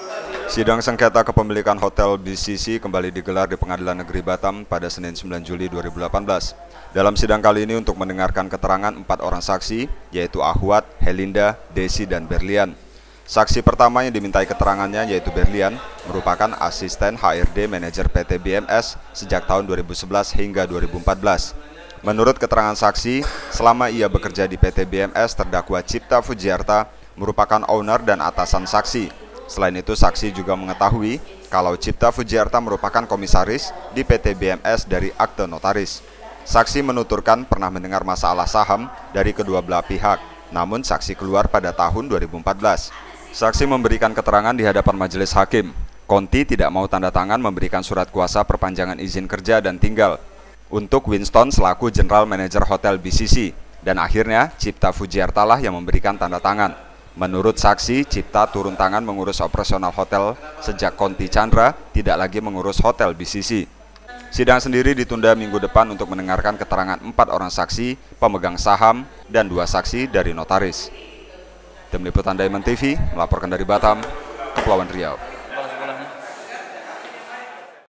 Sidang sengketa kepemilikan Hotel BCC kembali digelar di Pengadilan Negeri Batam pada Senin 9 Juli 2018. Dalam sidang kali ini untuk mendengarkan keterangan 4 orang saksi, yaitu Ahwat, Helinda, Desi, dan Berlian. Saksi pertama yang dimintai keterangannya yaitu Berlian, merupakan asisten HRD manajer PT BMS sejak tahun 2011 hingga 2014. Menurut keterangan saksi, selama ia bekerja di PT BMS, terdakwa Cipta Fujiarta merupakan owner dan atasan saksi. Selain itu, saksi juga mengetahui kalau Cipta Fujiarta merupakan komisaris di PT BMS dari akte notaris. Saksi menuturkan pernah mendengar masalah saham dari kedua belah pihak, namun saksi keluar pada tahun 2014. Saksi memberikan keterangan di hadapan majelis hakim. Conti tidak mau tanda tangan memberikan surat kuasa perpanjangan izin kerja dan tinggal untuk Winston selaku General Manager Hotel BCC, dan akhirnya Cipta Fujiarta lah yang memberikan tanda tangan. Menurut saksi, Cipta turun tangan mengurus operasional hotel sejak Conti Chandra tidak lagi mengurus Hotel BCC. Sidang sendiri ditunda minggu depan untuk mendengarkan keterangan 4 orang saksi, pemegang saham, dan 2 saksi dari notaris. Tim Liputan Diamond TV melaporkan dari Batam, Kepulauan Riau.